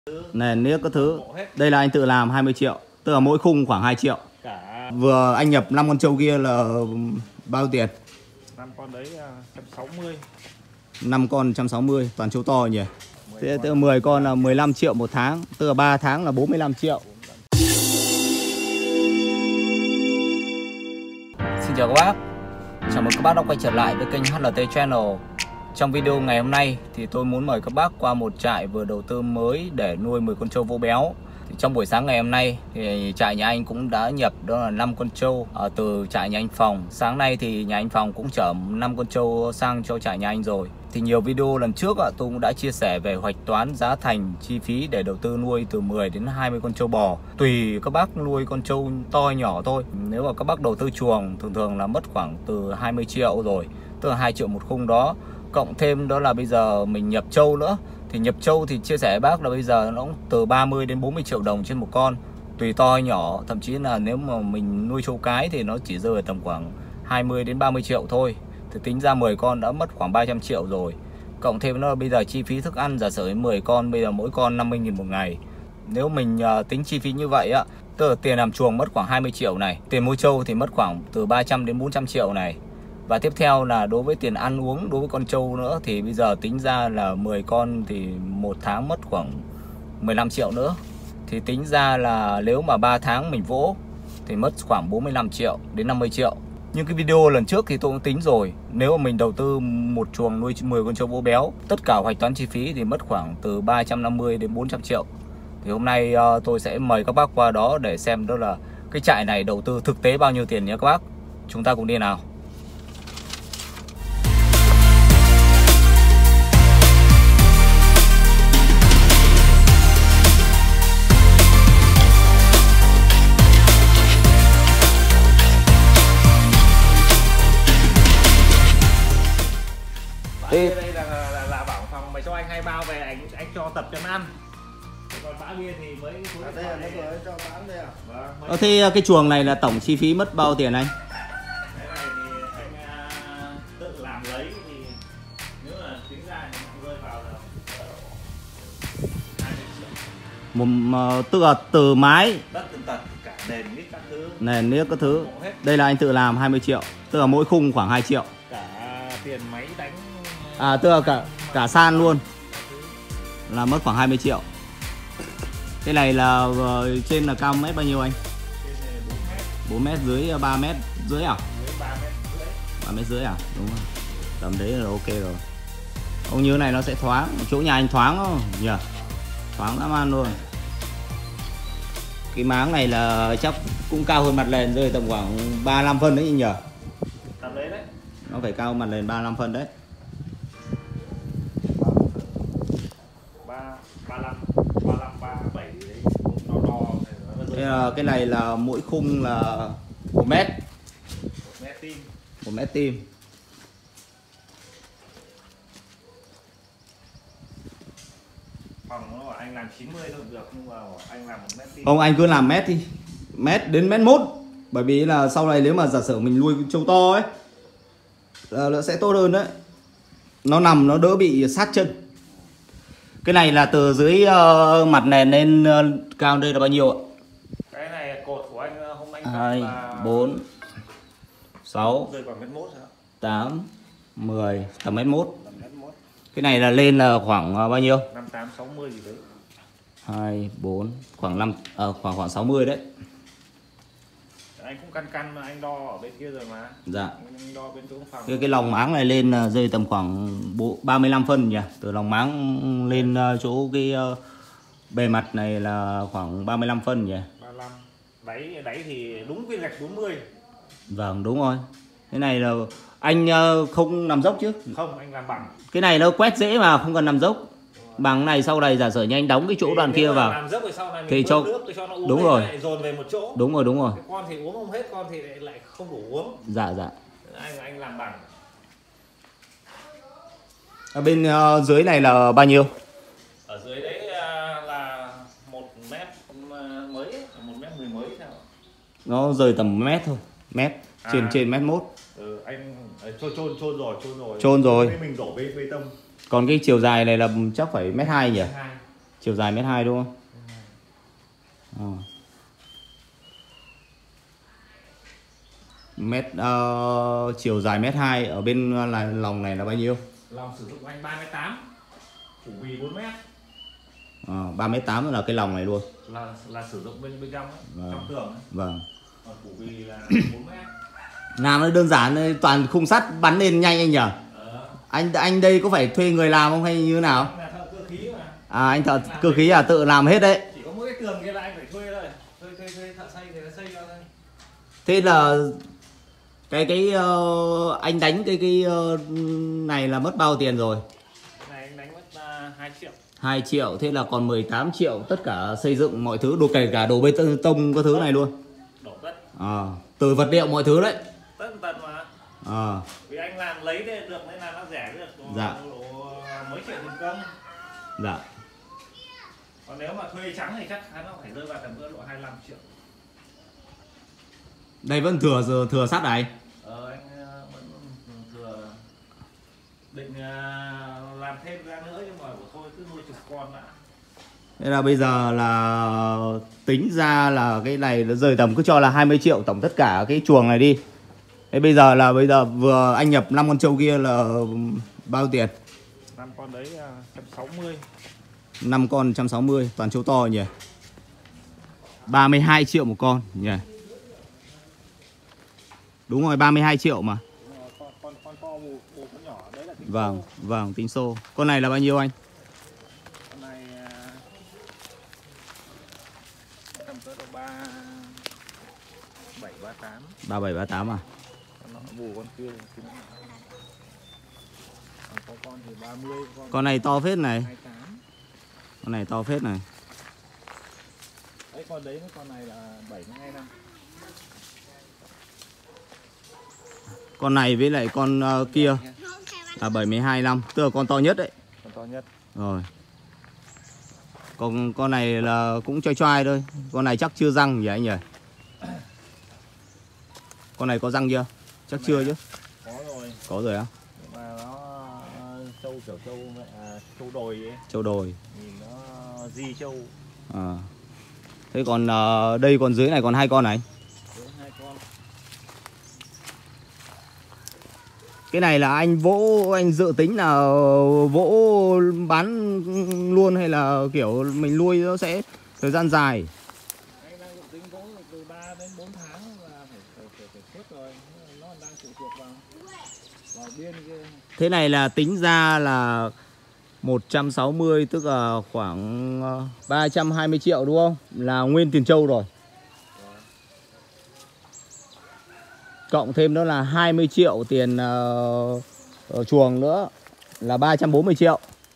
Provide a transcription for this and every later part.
nền niếc các thứ. Đây là anh tự làm 20 triệu, tức là mỗi khung khoảng 2 triệu. Vừa anh nhập 5 con trâu kia là bao tiền? 5 con đấy 160. 5 con 160, toàn trâu to nhỉ. Thế tức là 10 con là 15 triệu một tháng, tức là 3 tháng là 45 triệu. Xin chào các bác. Chào mừng các bác đã quay trở lại với kênh HLT Channel. Trong video ngày hôm nay thì tôi muốn mời các bác qua một trại vừa đầu tư mới để nuôi 10 con trâu vỗ béo. Thì trong buổi sáng ngày hôm nay thì trại nhà anh cũng đã nhập đó là 5 con trâu từ trại nhà anh Phòng. Sáng nay thì nhà anh Phòng cũng chở 5 con trâu sang cho trại nhà anh rồi. Thì nhiều video lần trước tôi cũng đã chia sẻ về hoạch toán giá thành chi phí để đầu tư nuôi từ 10 đến 20 con trâu bò. Tùy các bác nuôi con trâu to nhỏ thôi. Nếu mà các bác đầu tư chuồng thường là mất khoảng từ 20 triệu rồi, tức là 2 triệu một khung đó. Cộng thêm đó là bây giờ mình nhập trâu nữa. Thì nhập trâu thì chia sẻ với bác là bây giờ nó cũng từ 30 đến 40 triệu đồng trên một con. Tùy to hay nhỏ, thậm chí là nếu mà mình nuôi trâu cái thì nó chỉ rơi tầm khoảng 20 đến 30 triệu thôi. Thì tính ra 10 con đã mất khoảng 300 triệu rồi. Cộng thêm nó bây giờ chi phí thức ăn, giả sử 10 con bây giờ mỗi con 50.000 một ngày. Nếu mình tính chi phí như vậy á, tức là tiền làm chuồng mất khoảng 20 triệu này, tiền mua trâu thì mất khoảng từ 300 đến 400 triệu này. Và tiếp theo là đối với tiền ăn uống đối với con trâu nữa thì bây giờ tính ra là 10 con thì một tháng mất khoảng 15 triệu nữa. Thì tính ra là nếu mà 3 tháng mình vỗ thì mất khoảng 45 triệu đến 50 triệu. Nhưng cái video lần trước thì tôi cũng tính rồi, nếu mà mình đầu tư một chuồng nuôi 10 con trâu vỗ béo, tất cả hoạch toán chi phí thì mất khoảng từ 350 đến 400 triệu. Thì hôm nay tôi sẽ mời các bác qua đó để xem đó là cái trại này đầu tư thực tế bao nhiêu tiền nhé các bác. Chúng ta cùng đi nào. Đây là bảo Phòng mày cho anh 2 bao về anh cho tập cho nó ăn. Còn bã bia thì mới đây là nó vừa cho bán đây à? Vâng. Thế cái chuồng này là tổng chi phí mất bao tiền anh? Cái này thì anh tự làm lấy thì nếu là tính ra thì nó rơi vào là 20 triệu. Tức là từ mái Đất tần tật cả nền nít các thứ. nền niếc các thứ. Đây là anh tự làm 20 triệu, tức là mỗi khung khoảng 2 triệu. Cả tiền máy đánh. Tức là cả san luôn là mất khoảng 20 triệu. Cái này là trên là cao mét bao nhiêu anh? Trên này 4 mét. 4 mét, dưới 3 mét dưới à? Dưới 3 mét rưỡi. 3 mét rưỡi à? Đúng rồi. Tầm đấy là ok rồi. Ông như này nó sẽ thoáng. Chỗ nhà anh thoáng không nhỉ? Thoáng lắm ăn luôn. Cái máng này là chắc cũng cao hơn mặt nền, rơi tầm khoảng 35 phân đấy nhỉ? Tầm đấy đấy. Nó phải cao mặt nền 35 phân đấy. 35, 37 đấy, to to. Thế là cái này là mỗi khung là 1 mét. 1 mét tim. 1 mét tim. Phòng nó bảo anh làm 90 thôi được, nhưng mà anh làm 1 mét tim. Không, anh cứ làm mét đi. Mét đến mét 1. Bởi vì là sau này nếu mà giả sử mình nuôi trâu to ấy là nó sẽ tốt hơn đấy. Nó nằm nó đỡ bị sát chân. Cái này là từ dưới mặt nền lên cao đây là bao nhiêu ạ? Cái này cột của anh hôm anh 2, là 4, 6, rơi vào mét 1 sao? 8, 10, tầm mét 1. Tầm mét 1. Cái này là lên là khoảng bao nhiêu? 58 60 gì đấy. 2, 4, khoảng khoảng 60 đấy. Anh cũng căn anh đo ở bên kia rồi mà. Dạ. Anh đo bên chỗ phòng. Cái lòng máng này lên rơi tầm khoảng 35 phân nhỉ? Từ lòng máng lên chỗ cái bề mặt này là khoảng 35 phân nhỉ? 35. Đáy thì đúng viên gạch 40. Vâng, đúng rồi. Cái này là anh không nằm dốc chứ? Không, anh làm bằng. Cái này nó quét dễ mà không cần nằm dốc. Bằng này sau này giả sử như anh đóng cái chỗ đoạn kia vào làm dốc rồi sau này thì mình cho nước cho nó uống, đúng rồi, lại dồn về một chỗ. đúng rồi. Cái con thì uống không hết, con thì lại không đủ uống. Dạ. Anh làm bằng. Ở bên dưới này là bao nhiêu? Ở dưới đấy là 1 mét mấy, 1 mét 10 mấy sao? Nó rơi tầm mét thôi, mét trên mét 1. Anh chôn rồi. Chôn rồi. Mình đổ bê tông. Còn cái chiều dài này là chắc phải mét 2 nhỉ? Chiều dài 1m2 đúng không? Chiều dài 1m2 ở bên là lòng này là bao nhiêu? Lòng sử dụng anh 3m8, phủ bì 4m. 3m8 là cái lòng này luôn. Là sử dụng bên trong ấy, trong tường ấy. Vâng. Còn phủ bì là 4m. Làm nó đơn giản, toàn khung sắt bắn lên nhanh anh nhỉ? Anh đây có phải thuê người làm không hay như thế nào? Là thợ cơ khí mà. Anh thợ cơ khí tự làm hết đấy. Chỉ có mỗi cái tường kia là anh phải thuê thôi. Thuê thợ xây thì nó xây cho thôi. Thế là anh đánh cái này là mất bao tiền rồi? Này anh đánh mất 2 triệu. 2 triệu, thế là còn 18 triệu tất cả xây dựng mọi thứ, kể cả đổ bê tông các thứ này luôn. Đổ tất. Từ vật liệu mọi thứ đấy. Tất tần mà. Vì anh làm lấy được nên là nó rẻ được. Dạ. Mấy triệu tiền công. Dạ. Còn nếu mà thuê trắng thì chắc nó phải rơi vào tầm cỡ độ 25 triệu. Đây vẫn thừa sắt này. Anh vẫn thừa định làm thêm ra nữa nhưng mà thôi cứ nuôi chục con đã. Thế là bây giờ là tính ra là cái này nó rơi tầm cứ cho là 20 triệu tổng tất cả cái chuồng này đi. Thế bây giờ vừa anh nhập 5 con trâu kia là bao tiền? 5 con đấy 160. 5 con 160, toàn trâu to nhỉ. 32 triệu một con nhỉ. Đúng rồi, 32 triệu mà. Con to bù con nhỏ đấy là tính Vâng, tính xô. Con này là bao nhiêu anh? Con này tầm cỡ độ 37 38. 37 38 à? Con nọ bù con kia thì còn con thì 30 Con này to phết này. 28. Con này to phết này. Đấy con đấy với con này là 72 năm. Con này với lại con kia là 72 năm, tức là con to nhất đấy. Con to nhất. Rồi. Còn con này là cũng choi choi thôi. Con này chắc chưa răng nhỉ anh nhỉ? Con này có răng chưa? Chắc chưa chứ. Có rồi. Có rồi á. Nhưng mà nó trâu kiểu trâu đồi ấy. Trâu đồi. Nhìn nó di trâu. Thế còn đây còn dưới này còn 2 con này. Dưới 2 con. Cái này là anh dự tính là vỗ bán luôn hay là kiểu mình nuôi nó sẽ thời gian dài? Anh đang dự tính vỗ từ 3 đến 4 tháng là phải xuất rồi. Nó đang phụ thuộc vào biên kia. Thế này là tính ra là 160 tức là khoảng 320 triệu đúng không? Là nguyên tiền trâu rồi. Cộng thêm đó là 20 triệu tiền chuồng nữa là 340 triệu.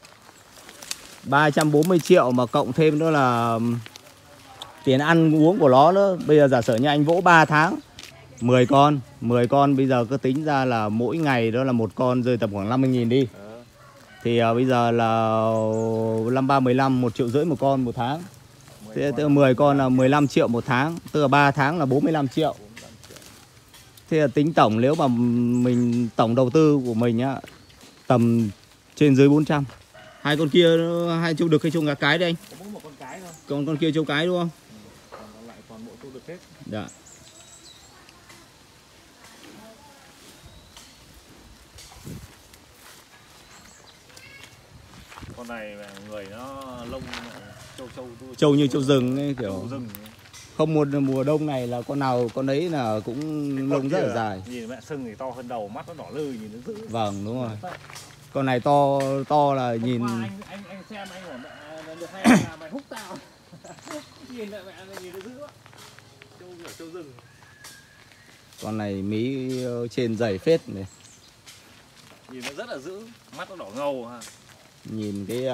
340 triệu mà cộng thêm đó là tiền ăn uống của nó nữa. Bây giờ giả sử như anh vỗ 3 tháng 10 con. 10 con bây giờ cứ tính ra là mỗi ngày đó là một con rơi tầm khoảng 50.000 đi. Thì bây giờ là 53 15 1,5 triệu một con một tháng. Thế tức là 10 con là 15 triệu một tháng, tức là 3 tháng là 45 triệu. Thế là tính tổng nếu mà mình tổng đầu tư của mình á tầm trên dưới 400. Hai con kia hai trâu đực hay trâu gà cái đấy anh? Có mỗi một con cái thôi. Còn con kia trâu cái đúng không? Còn lại toàn bộ trâu đực hết. Dạ. Con này người nó lông Trâu như trâu rừng ấy, kiểu trâu rừng. không mùa đông này là con nào con đấy là cũng lông rất là dài. Nhìn mẹ sưng thì to hơn đầu, mắt nó đỏ lư, nhìn nó dữ. Vâng đúng rồi. Con này to là nhìn. Anh xem anh bảo mẹ được hay là mày húc tao. Nhìn lại mẹ nhìn nó dữ quá. Trâu rừng. Con này mí trên dày phết này. Nhìn nó rất là dữ, mắt nó đỏ ngầu ha. Nhìn cái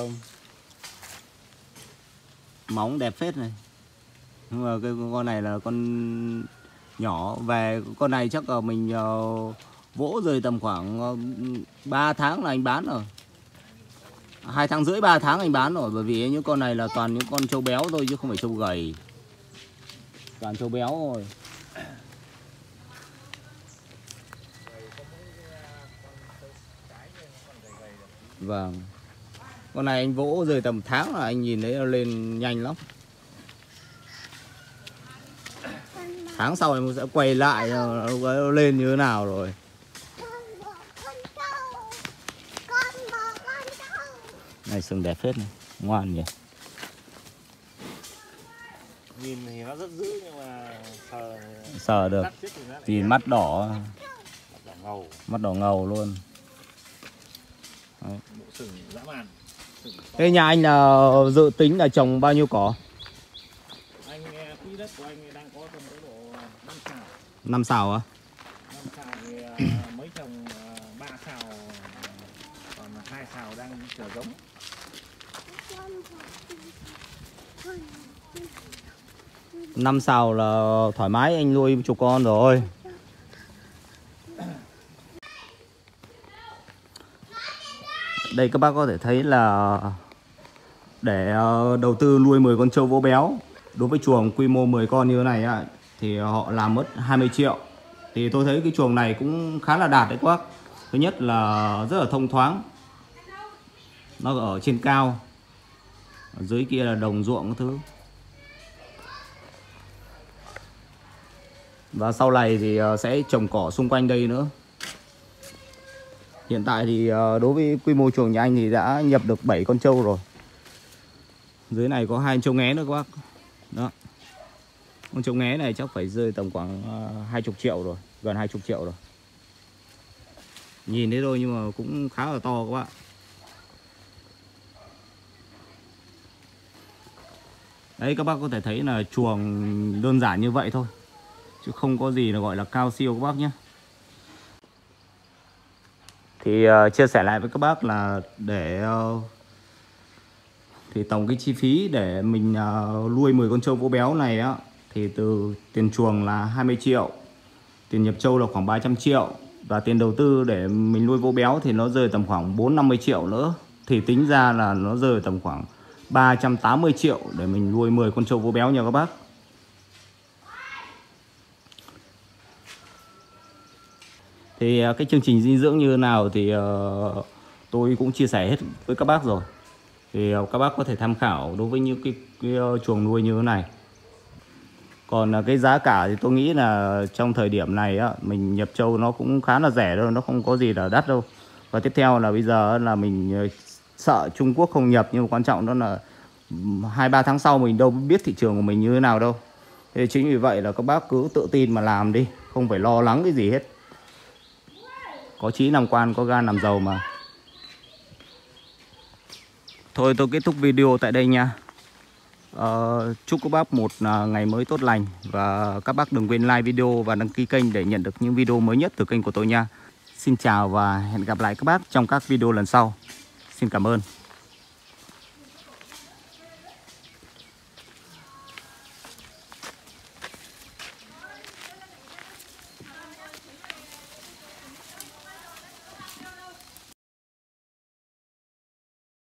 móng đẹp phết này. Nhưng mà cái con này là con nhỏ. Về con này chắc là mình vỗ rồi tầm khoảng 3 tháng là anh bán rồi. 2 tháng rưỡi 3 tháng anh bán rồi. Bởi vì những con này là toàn những con trâu béo thôi chứ không phải trâu gầy. Toàn trâu béo rồi. Vâng. Con này anh vỗ rơi tầm tháng là anh nhìn thấy nó lên nhanh lắm. Tháng sau em sẽ quay lại nó lên như thế nào rồi. Này sừng đẹp phết này, ngoan nhỉ. Nhìn thì nó rất dữ nhưng mà Sờ được. Thì mắt đỏ. Mắt đỏ ngầu luôn. Đấy. Bộ sừng dã man. Thế nhà anh là dự tính là trồng bao nhiêu cỏ? Anh quỹ đất của anh đang có tầm cái độ 5 sào. 5 sào á? 5 sào thì mới trồng 3 sào, còn 2 sào đang chờ giống. Năm sào là thoải mái anh nuôi chục con rồi. Đây các bác có thể thấy là để đầu tư nuôi 10 con trâu vỗ béo đối với chuồng quy mô 10 con như thế này á, thì họ làm mất 20 triệu. Thì tôi thấy cái chuồng này cũng khá là đạt đấy các bác. Thứ nhất là rất là thông thoáng, nó ở trên cao, ở dưới kia là đồng ruộng các thứ. Và sau này thì sẽ trồng cỏ xung quanh đây nữa. Hiện tại thì đối với quy mô chuồng nhà anh thì đã nhập được 7 con trâu rồi. Dưới này có 2 con trâu nghé nữa các bác. Đó. Con trâu nghé này chắc phải rơi tầm khoảng 20 triệu rồi, gần 20 triệu rồi. Nhìn thế thôi nhưng mà cũng khá là to các bạn. Đấy, các bác có thể thấy là chuồng đơn giản như vậy thôi, chứ không có gì là gọi là cao siêu các bác nhé. Thì chia sẻ lại với các bác là để thì tổng cái chi phí để mình nuôi 10 con trâu vỗ béo này á, thì từ tiền chuồng là 20 triệu, tiền nhập trâu là khoảng 300 triệu, và tiền đầu tư để mình nuôi vỗ béo thì nó rơi tầm khoảng 4-50 triệu nữa. Thì tính ra là nó rơi tầm khoảng 380 triệu để mình nuôi 10 con trâu vỗ béo nha các bác. Thì cái chương trình dinh dưỡng như thế nào thì tôi cũng chia sẻ hết với các bác rồi. Thì các bác có thể tham khảo đối với những cái chuồng nuôi như thế này. Còn cái giá cả thì tôi nghĩ là trong thời điểm này á, mình nhập trâu nó cũng khá là rẻ đâu, nó không có gì là đắt đâu. Và tiếp theo là bây giờ là mình sợ Trung Quốc không nhập, nhưng mà quan trọng đó là 2-3 tháng sau mình đâu biết thị trường của mình như thế nào đâu. Thế chính vì vậy là các bác cứ tự tin mà làm đi, không phải lo lắng cái gì hết. Có chí làm quan, có gan làm giàu mà. Thôi tôi kết thúc video tại đây nha. Chúc các bác một ngày mới tốt lành. Và các bác đừng quên like video và đăng ký kênh để nhận được những video mới nhất từ kênh của tôi nha. Xin chào và hẹn gặp lại các bác trong các video lần sau. Xin cảm ơn.